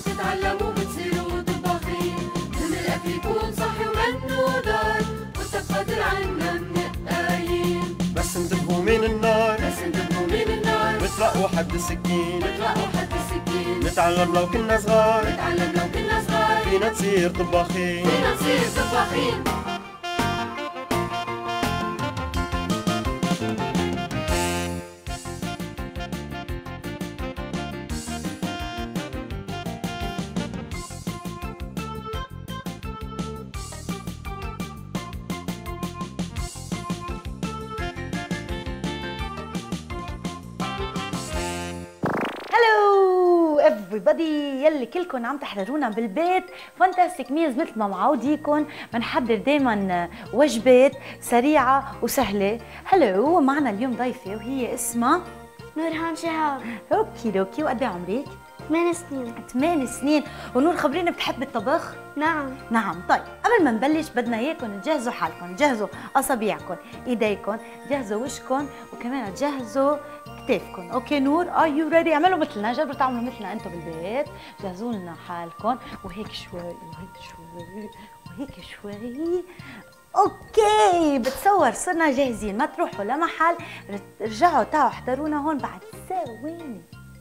تتعلموا بتصيروا طباخين، من الأكل يكون صحي ومنه ضار، والتقادر عنا منقايين. بس انتبهوا من النار، بس انتبهوا من النار، بتلقوا حد السكين، بتلقوا حد السكين. نتعلم لو كنا صغار، نتعلم لو كنا صغار، فينا نصير طباخين. فينا نصير طباخين. everybody يلي كلكم عم تحضرونا بالبيت فانتاستيك ميلز. مثل ما معوديكم بنحضر دائما وجبات سريعه وسهله. هلو، معنا اليوم ضيفه وهي اسمها نورهان شهاب. اوكي دوكي. وقد ايه عمرك؟ 8 سنين. 8 سنين. ونور خبرينا، بتحب الطبخ؟ نعم. نعم. طيب قبل ما نبلش بدنا اياكم تجهزوا حالكم، تجهزوا اصابيعكم، ايديكم، تجهزوا وشكم، وكمان تجهزوا كتافكم. اوكي نور، ار يو ريدي؟ اعملوا مثلنا، جربوا تعملوا مثلنا انتم بالبيت. جهزوا لنا حالكم، وهيك شوي وهيك شوي وهيك شوي. اوكي، بتصور صرنا جاهزين، ما تروحوا لمحل، رجعوا تعوا احضرونا هون بعد ثواني.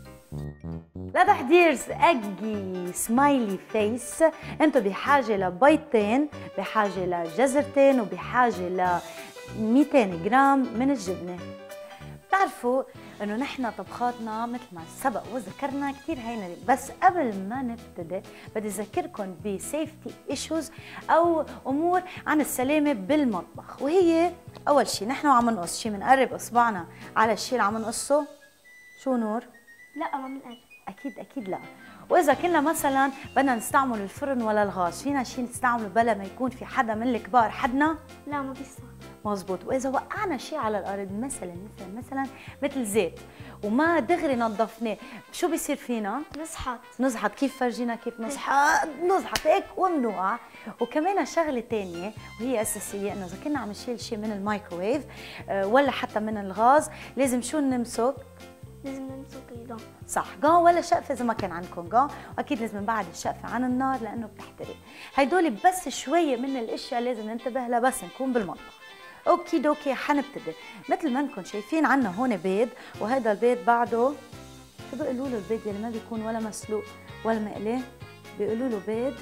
لا تحضير اجي سمايلي فيس. انتم بحاجه لبيضتين، بحاجه لجزرتين، وبحاجه ل 200 جرام من الجبنه. بتعرفوا انه نحن طبخاتنا مثل ما سبق وذكرنا كثير هينه، بس قبل ما نبتدي بدي اذكركم بسيفتي ايشوز او امور عن السلامه بالمطبخ. وهي اول شيء نحن عم نقص شيء، بنقرب اصبعنا على الشيء اللي عم نقصه. شو نور؟ لا ما بنقرب. اكيد لا. واذا كنا مثلا بدنا نستعمل الفرن ولا الغاز، فينا شيء نستعمله بلا ما يكون في حدا من الكبار حدنا؟ لا ما بيصير. مزبوط. واذا وقعنا شيء على الارض مثلا مثل زيت وما دغري نظفناه، شو بيصير فينا؟ نزحط. كيف فرجينا كيف نزحط هيك وبنوقع. وكمان شغله ثانيه وهي اساسيه، انه اذا كنا عم نشيل شيء من الميكروويف ولا حتى من الغاز، لازم شو نمسك؟ لازم نمسك جون. صح، جون ولا شقفه اذا ما كان عندكم جون، واكيد لازم نبعد الشقفه عن النار لانه بتحترق. هدول بس شويه من الاشياء لازم ننتبه لها بس نكون بالمطبخ. اوكي دوكي، حنبتدي. مثل ما انكم شايفين عنا هون بيض، وهذا البيض بعده شو بيقولوا له؟ البيض يلي ما بيكون ولا مسلوق ولا مقلي، بيقولوا له بيض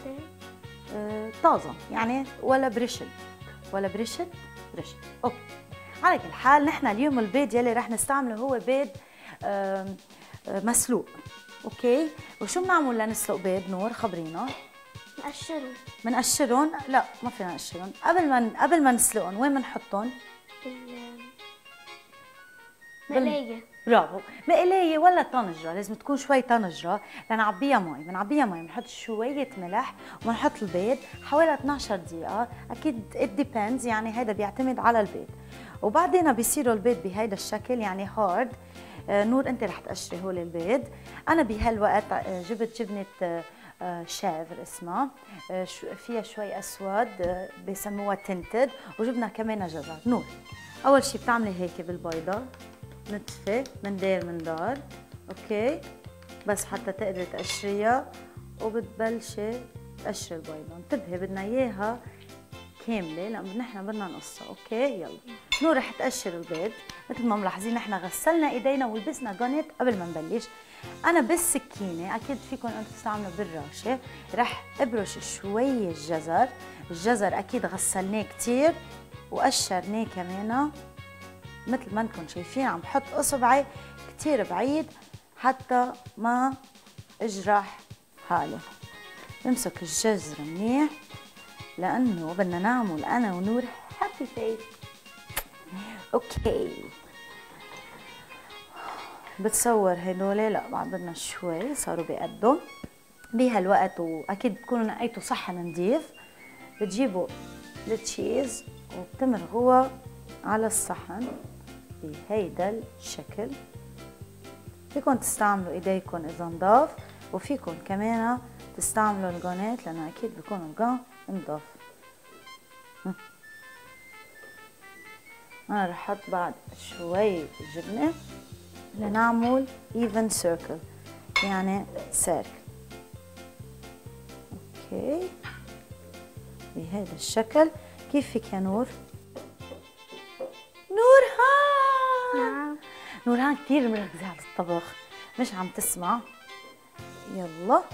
طازه يعني، ولا برشد برشد. اوكي، على كل حال نحن اليوم البيض يلي رح نستعمله هو بيض مسلوق. اوكي، وشو بنعمل لنسلق بيض نور؟ خبرينا. بنقشرهم. لا ما فينا نقشرهم. قبل ما نسلقهم وين بنحطهم؟ مقلاية. برافو، مقلاية ولا طنجرة، لازم تكون شوي طنجرة لنعبيها مي. بنعبيها مي، بنحط شوية ملح وبنحط البيض حوالي 12 دقيقة، أكيد it depends، يعني هيدا بيعتمد على البيض. وبعدين بيصيروا البيض بهيدا الشكل يعني هارد. نور أنت رح تقشري هول البيض. أنا بهالوقت جبت جبنة شافر اسمها، فيها شوي اسود بسموها تنتد، وجبنا كمان جزر. نور، اول شيء بتعملي هيك بالبيضه، نتفه من دار من دار، اوكي، بس حتى تقدري تقشريها، وبتبلشي تقشري البيضه. انتبهي بدنا اياها كامله لانه نحن بدنا نقصها. اوكي يلا نور رح تقشر البيض. مثل ما ملاحظين نحن غسلنا ايدينا ولبسنا جونت قبل ما نبلش. انا بالسكينه، اكيد فيكم انتم تستعملوا بالراشه، رح ابرش شوي الجزر اكيد غسلناه كثير وقشرناه كمان. مثل ما انكم شايفين عم بحط اصبعي كثير بعيد حتى ما اجرح حالي. بمسك الجزر منيح لانه بدنا نعمل انا ونور هابي فيس. اوكي، بتصور هدول لا بعد بدنا شوي صاروا بقدهم. بهالوقت واكيد بتكونوا نقيتوا صحن نظيف، بتجيبوا التشيز وبتمرغوها على الصحن بهيدا الشكل. فيكم تستعملوا ايديكم اذا نضاف، وفيكم كمان تستعملوا الجونات لانه اكيد بيكون الجون نضاف. انا رح احط بعد شوي جبنه لنعمل even circle، يعني سيركل. اوكي بهذا الشكل. كيفك يا نور؟ نورهان نعم. نورهان كثير مركزة على الطبخ، مش عم تسمع. يلا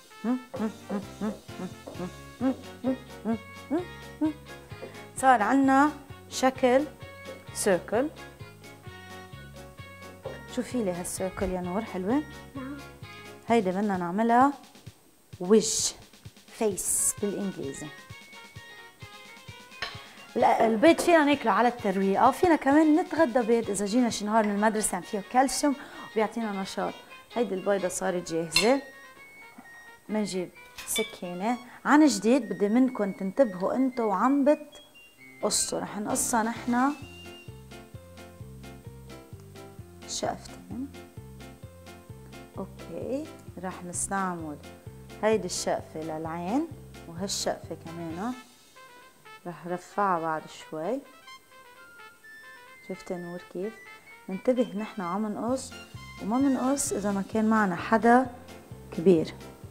صار عنا شكل سيركل. شوفي لي هالسيركل يا نور، حلوة؟ نعم. هيدي بدنا نعملها وجه، فيس بالانجليزي. البيض فينا ناكله على الترويقه، وفينا كمان نتغدى بيض اذا جينا شي نهار من المدرسه يعني فيه كالسيوم وبيعطينا نشاط. هيدي البيضه صارت جاهزه. بنجيب سكينه. عن جديد بدي منكم تنتبهوا انتوا وعم بتقصوا، رح نقصها نحن شقفتين. اوكي رح نستعمل هيدي الشقفه للعين وهالشقفه كمان رح رفعها بعد شوي. شفتي نور كيف؟ ننتبه نحن عم نقص وما منقص اذا ما كان معنا حدا كبير.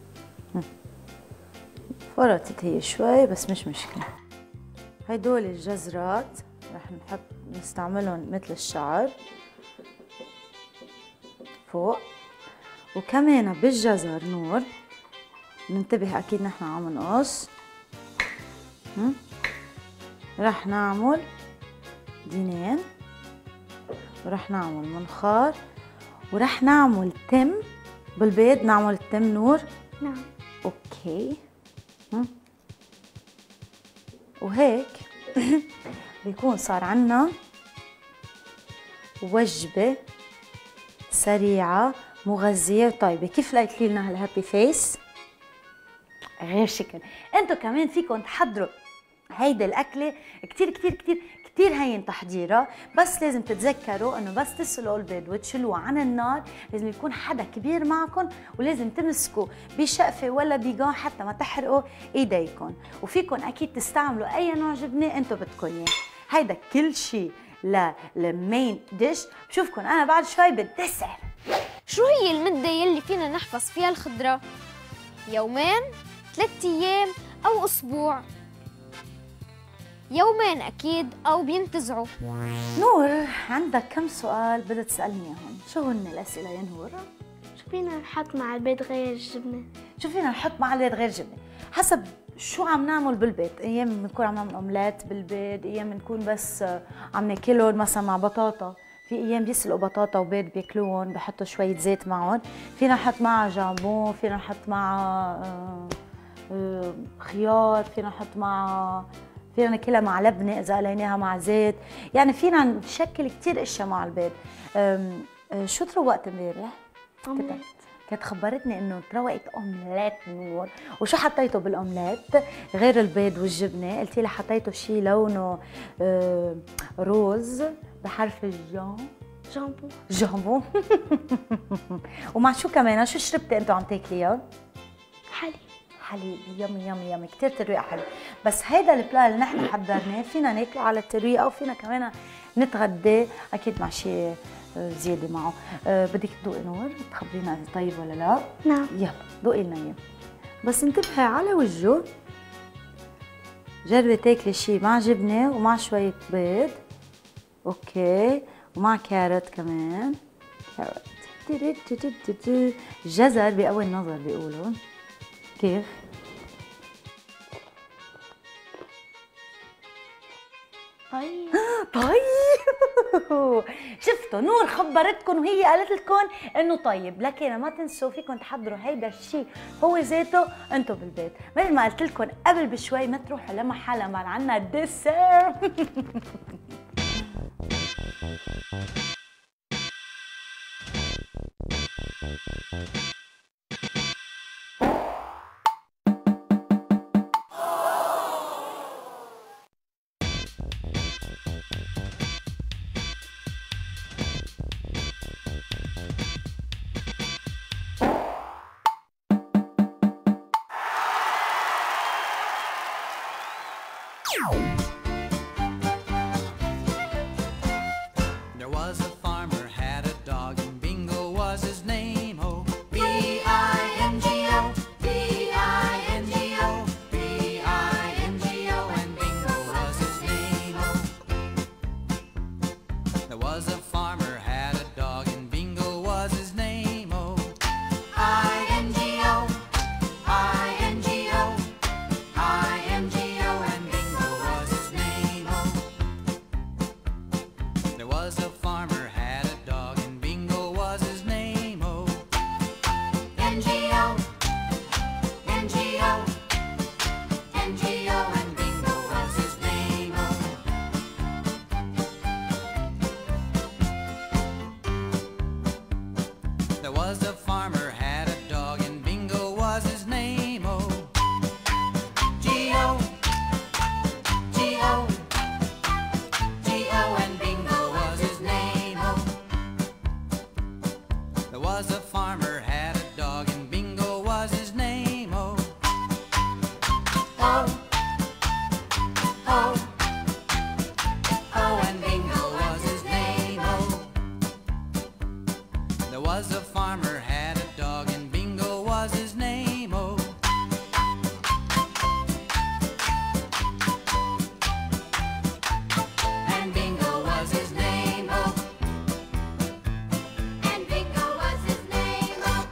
فرطت هي شوي بس مش مشكلة. هيدول الجزرات رح نستعملهم مثل الشعر فوق. وكمان بالجزر نور ننتبه اكيد نحن عم نقص. رح نعمل دينين ورح نعمل منخار ورح نعمل تم بالبيض. نعمل التم نور؟ نعم. اوكي. وهيك بيكون صار عنا وجبة سريعة مغذية وطيبة. كيف لقيتي لنا هالهابي فيس؟ غير شكل. انتو كمان فيكم تحضروا هيدا الأكلة كتير كتير كتير كتير هين تحضيرها، بس لازم تتذكروا انه بس تسلقوا البيض وتشلوه عن النار لازم يكون حدا كبير معكم، ولازم تمسكوا بشقفة ولا بيجان حتى ما تحرقوا ايديكم. وفيكم اكيد تستعملوا اي نوع جبنة انتو بدكم اياه. هيدا كل شيء للمين ديش. بشوفكم انا بعد شوي بالدسر. شو هي المدة يلي فينا نحفظ فيها الخضرة؟ يومين، 3 أيام أو أسبوع؟ يومين أكيد أو بينتزعوا. نور عندك كم سؤال بدها تسألني اياهم؟ شو هن الأسئلة يا نور؟ شو فينا نحط مع البيض غير الجبنة؟ شو فينا نحط مع البيض غير جبنة؟ حسب شو عم نعمل بالبيت. ايام بنكون عم نعمل اومليت بالبيض، ايام بنكون بس عم ناكلهم مثلا مع بطاطا، في ايام بيسلقوا بطاطا وبيض بياكلوهم بحطوا شويه زيت معهم. فينا نحط معها جامبون، فينا نحط معها خيار، فينا نحط معها، فينا ناكلها مع لبنه اذا قليناها مع زيت. يعني فينا نشكل كثير اشياء مع البيض. شو تروقت امبارح؟ اومليت. كانت خبرتني انه تروقت اومليت نور. وشو حطيته بالاومليت غير البيض والجبنه؟ قلتي لي حطيته شيء لونه روز بحرف الجون. جامبو. جامبو. ومع شو كمان؟ شو شربتي انتو عم تاكليها؟ حليب. حليب. يمي يمي يمي كثير ترويقه حلو. بس هيدا البلا اللي نحن حضرناه فينا ناكله على الترويقه وفينا كمان نتغدى اكيد مع شيء زياده معه. بدك تذوقي نور تخبرينا اذا طيب ولا لا؟ نعم. يلا ذوقي لنا اياه، بس انتبهي على وجهه. جربي تاكلي شيء مع جبنه ومع شويه بيض. اوكي. ومع كارت كمان. كارت جزر بقوي النظر بيقولوا. كيف؟ طيب. طيب. شفتوا نور خبرتكم وهي قالت لكم انه طيب، لكن ما تنسوا فيكم تحضروا هيدا الشيء هو ذاته انتم بالبيت. مثل ما قلت لكم قبل بشوي ما تروحوا لمحل لما عنا ديسير. There was a farmer had a dog and Bingo was his name. Oh, B-I-N-G-O, B-I-N-G-O. ho, ho, ho, and Bingo was his name, oh. There was a farmer had a dog, and Bingo was his name, oh. And Bingo was his name, oh. And Bingo was his name, oh.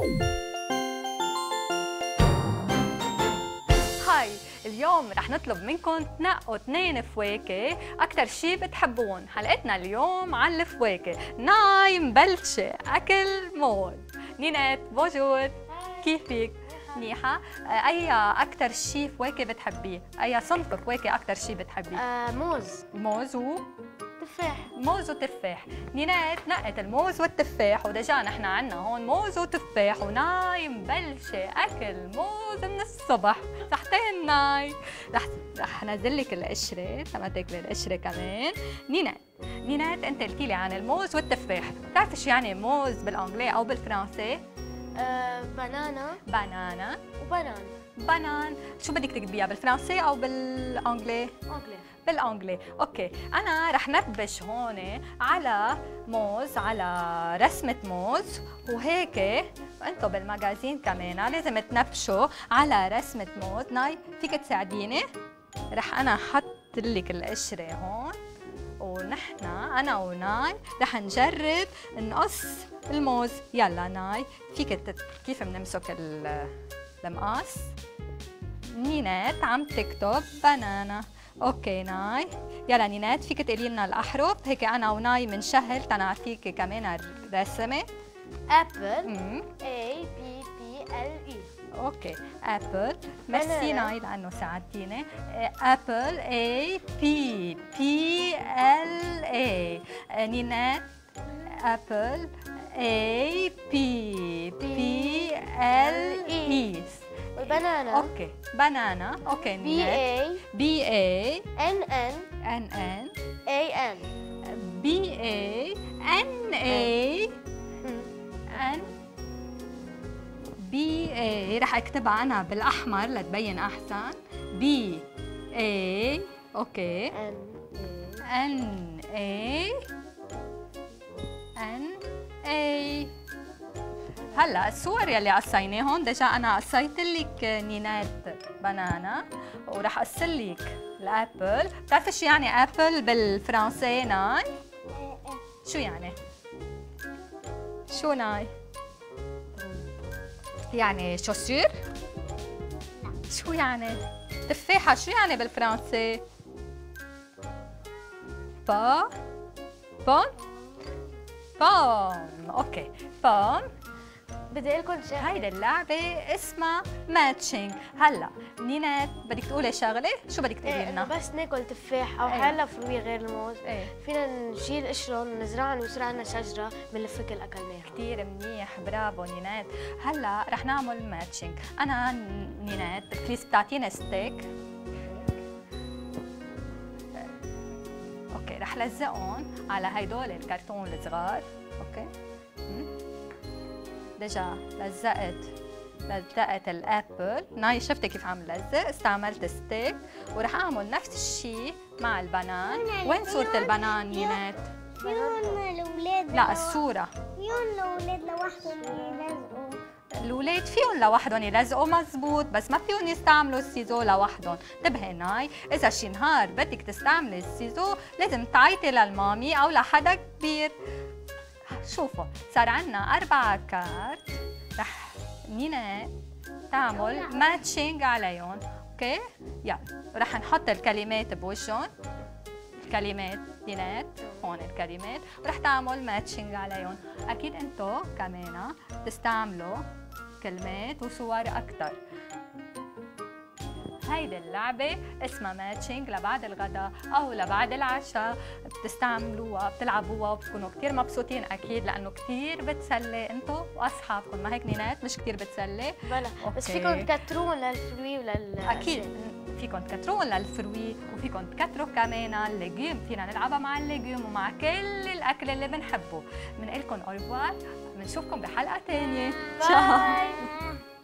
هاي اليوم رح نطلب منكم تنقوا 2 فواكه أكتر شي بتحبون. حلقتنا اليوم عن الفواكه. ناي مبلشة أكل موز. نينات بونجور، كيفك؟ منيحة؟ أي أكتر شي فواكه بتحبيه؟ أي صنف فواكه أكتر شي بتحبيه؟ موز. موز تفاح. موز وتفاح. نينات نقت الموز والتفاح، ودجا نحن عنا هون موز وتفاح، وناي مبلشة أكل موز من الصبح. صحتين ناي. رح نزل لك القشرة تما تاكلي القشرة كمان. نينات أنت قلتي لي عن الموز والتفاح، بتعرفي شو يعني موز بالأنجلي أو بالفرنسي؟ بنانا بنانا وبنان. بنان. شو بدك تكتبيها بالفرنسي أو بالأنجلي؟ أنجلي. بالانجلي. اوكي، انا رح نبش هون على موز، على رسمه موز، وهيك انتم بالماجازين كمان لازم تنبشوا على رسمه موز. ناي فيك تساعديني؟ رح انا احط لك القشره هون، ونحن انا وناي رح نجرب نقص الموز. يلا ناي فيك كيف بنمسك المقص؟ نينات عم تكتب بنانا. اوكي ناي، يلا نينات فيك تقولي لنا الاحرف هيك انا وناي بنشهر تنعطيكي كمان الرسمه. أبل. A B B L E. اوكي ابل. ميرسي ناي لانه ساعدتيني. ابل A P P L A. نينات ابل A P P L E. والبنانا. اوكي بنانا. اوكي B نينات. A B A N N N N A N. B A N A N B A. رح اكتبها انا بالاحمر لتبين احسن. B A. اوكي. N N A N A. هلا الصور يلي قصيناهم دجا انا قصيت لك نينات بنانا، ورح اقص لك الابل. بتعرفي شو يعني ابل بالفرنسي ناي؟ شو يعني؟ شو ناي؟ يعني شوسير؟ شو يعني؟ تفاحة شو يعني بالفرنسي؟ با بون بوم. اوكي بوم. بدي اقول لكم شغله. هيدي اللعبة اسمها ماتشينج. هلا نينات بدك تقولي شغلة؟ شو بدك تقولي إنه لنا؟ بس ناكل تفاح او إيه. حلا فروي غير الموز، إيه. فينا نشيل قشرهم ونزرعهم ويصير عندنا شجره بنلف كل اكلناها. كثير منيح، برافو نينات. هلا رح نعمل ماتشينج. انا نينات بليز بتعطينا ستيك. اوكي رح لزقهم على هيدول الكرتون الصغار. اوكي دجا لزقت الابل. ناي شفتي كيف عم لزق؟ استعملت ستيك. ورح اعمل نفس الشيء مع البنان. وين صورة البنان نينات؟ فيهم الأولاد. لا الصورة. فيهم الأولاد لوحدهم يلزقوا. الأولاد فيهم لوحدهم يلزقوا مزبوط، بس ما فيهم يستعملوا السيزو لوحدهم. انتبهي ناي، إذا شي نهار بدك تستعملي السيزو لازم تعيطي للمامي أو لحدا كبير. شوفوا صار عنا 4 كارت، رح نينا تعمل ماتشينج عليهم. اوكي يلا رح نحط الكلمات بوجهن. الكلمات نينات هون الكلمات، ورح تعمل ماتشينج عليهم. اكيد انتو كمان تستعملوا كلمات وصور اكثر. هيدي اللعبة اسمها ماتشينج، لبعد الغداء أو لبعد العشاء بتستعملوها بتلعبوها وبتكونوا كتير مبسوطين أكيد، لأنه كتير بتسلي أنتوا وأصحابكم. ما هيك نينات؟ مش كتير بتسلي؟ بلا بس فيكم تكترون للفروي ولل أكيد فيكم تكترون للفروي، وفيكم تكتروا كمان الليجيوم. فينا نلعبها مع الليجيوم ومع كل الأكل اللي بنحبه. بنقلكم أورفوار، بنشوفكم بحلقة تانية. باي.